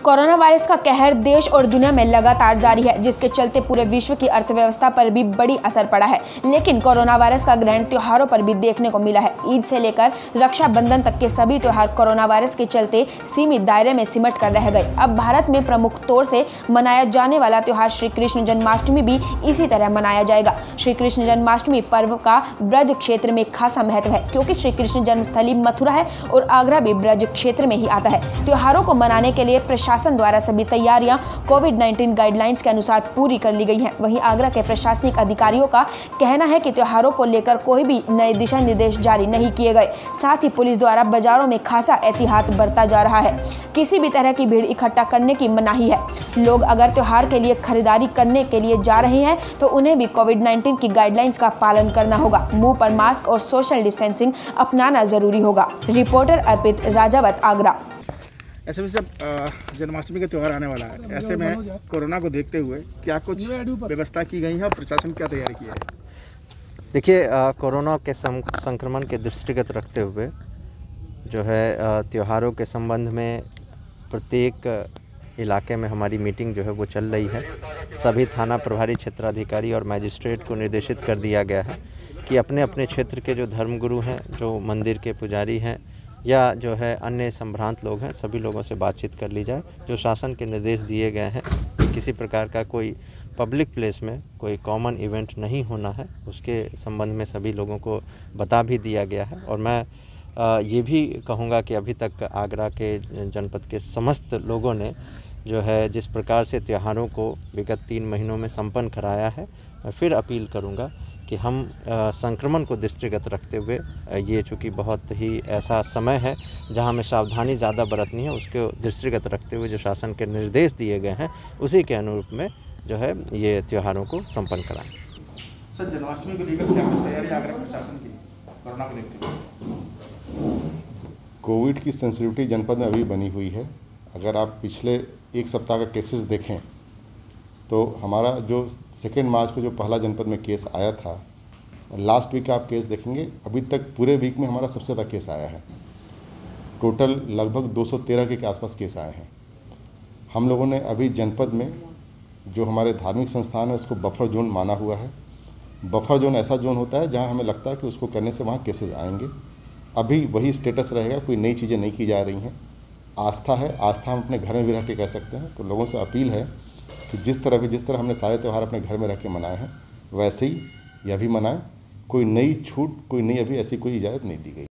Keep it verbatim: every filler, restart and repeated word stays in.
Corona virus का कहर देश और दुनिया में लगातार जारी है, जिसके चलते पूरे विश्व की अर्थव्यवस्था पर भी बड़ी असर पड़ा है। लेकिन कोरोना वायरस का ग्रहण त्योहारों पर भी देखने को मिला है। ईद से लेकर रक्षाबंधन तक के सभी त्योहार कोरोना वायरस के चलते सीमित दायरे में सिमट कर रह गए। अब भारत में प्रमुख तौर से मनाया जाने वाला त्योहार श्री कृष्ण जन्माष्टमी भी इसी तरह मनाया जाएगा। श्री कृष्ण जन्माष्टमी पर्व का ब्रज क्षेत्र में खासा महत्व है, क्योंकि श्री कृष्ण जन्मस्थली मथुरा है और आगरा भी ब्रज क्षेत्र में ही आता है। त्योहारों को मनाने के लिए प्रशासन द्वारा सभी तैयारियां कोविड उन्नीस गाइडलाइंस के अनुसार पूरी कर ली गई हैं। वहीं आगरा के प्रशासनिक अधिकारियों का कहना है कि त्योहारों को लेकर कोई भी नए दिशा निर्देश जारी नहीं किए गए। साथ ही पुलिस द्वारा बाजारों में खासा एहतियात बरता जा रहा है। किसी भी तरह की भीड़ इकट्ठा करने की मनाही है। लोग अगर त्योहार के लिए खरीदारी करने के लिए जा रहे हैं तो उन्हें भी कोविड उन्नीस की गाइडलाइंस का पालन करना होगा। मुंह पर मास्क और सोशल डिस्टेंसिंग अपनाना जरूरी होगा। रिपोर्टर अर्पित राजावत, आगरा। ऐसे में सब जन्माष्टमी का त्यौहार आने वाला है, ऐसे में कोरोना को देखते हुए क्या कुछ व्यवस्था की गई है और प्रशासन क्या तैयारी की है? देखिए, कोरोना के संक्रमण के दृष्टिगत रखते हुए जो है त्योहारों के संबंध में प्रत्येक इलाके में हमारी मीटिंग जो है वो चल रही है। सभी थाना प्रभारी, क्षेत्राधिकारी और मजिस्ट्रेट को निर्देशित कर दिया गया है कि अपने अपने क्षेत्र के जो धर्मगुरु हैं, जो मंदिर के पुजारी हैं या जो है अन्य संभ्रांत लोग हैं, सभी लोगों से बातचीत कर ली जाए। जो शासन के निर्देश दिए गए हैं, किसी प्रकार का कोई पब्लिक प्लेस में कोई कॉमन इवेंट नहीं होना है, उसके संबंध में सभी लोगों को बता भी दिया गया है। और मैं ये भी कहूँगा कि अभी तक आगरा के जनपद के समस्त लोगों ने जो है जिस प्रकार से त्योहारों को विगत तीन महीनों में संपन्न कराया है, मैं फिर अपील करूँगा कि हम आ, संक्रमण को दृष्टिगत रखते हुए, ये चूँकि बहुत ही ऐसा समय है जहां हमें सावधानी ज़्यादा बरतनी है, उसके दृष्टिगत रखते हुए जो शासन के निर्देश दिए गए हैं उसी के अनुरूप में जो है ये त्योहारों को संपन्न कराएं। सर, जन्माष्टमी को लेकर क्या कुछ तैयारी आगरा प्रशासन की कोरोना को देखते हुए? कोविड की सेंसिटिविटी जनपद में अभी बनी हुई है। अगर आप पिछले एक सप्ताह का केसेस देखें तो हमारा जो सेकेंड मार्च को जो पहला जनपद में केस आया था, लास्ट वीक का आप केस देखेंगे, अभी तक पूरे वीक में हमारा सबसे ज़्यादा केस आया है। टोटल लगभग दो सौ तेरह के आसपास केस आए हैं। हम लोगों ने अभी जनपद में जो हमारे धार्मिक संस्थान है उसको बफर जोन माना हुआ है। बफर जोन ऐसा जोन होता है जहां हमें लगता है कि उसको करने से वहां केसेस आएंगे। अभी वही स्टेटस रहेगा, कोई नई चीज़ें नहीं की जा रही हैं। आस्था है, आस्था हम अपने घर में भी रह के कर सकते हैं। तो लोगों से अपील है कि जिस तरह भी जिस तरह हमने सारे त्यौहार अपने घर में रह के मनाए हैं, वैसे ही यह भी मनाएं। कोई नई छूट, कोई नई अभी ऐसी कोई इजाज़त नहीं दी गई।